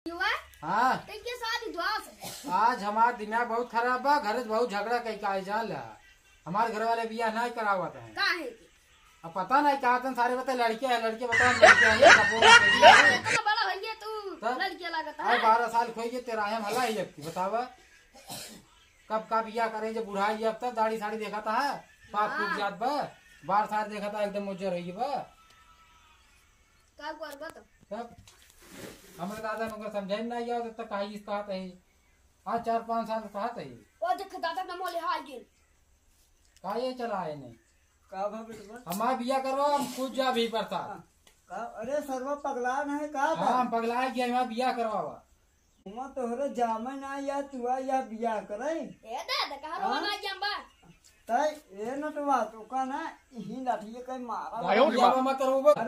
हाँ आज हमारा दिमाग बहुत खराब बा। घर बहुत झगड़ा कई का जान ला। हमारे घर वाले बियाह नहीं करावत है। अब पता नहीं कहा था सारे बता लड़के है लड़के बता लड़के है 12 साल खोई के तेरा है भला ही लगती बतावा कब का बियाह करे जब बुढ़ाई अब तक दाढ़ी साड़ी देखा था पाप फूक जात बा 12 साल देखा था एकदम मुझे रही बा तब हमारे दादा को समझाई नहीं आया तब कहा इस कहा है आज 4-5 साल कहा है ओ देख दादा न मोले हाल गेल का ये चला है नहीं का बेटा हमारा बियाह करवा हम खुद जा भी पड़ता का अरे सर्व पगला नहीं का हाँ हम पगला गया हमारा बियाह करवावा उमा तोहरे जामे ना या तुआ या बियाह करे ए दादा कहा रो ना जंबा तय ए नटवा तो का ना ही लाठी के मारा बियाह मत करो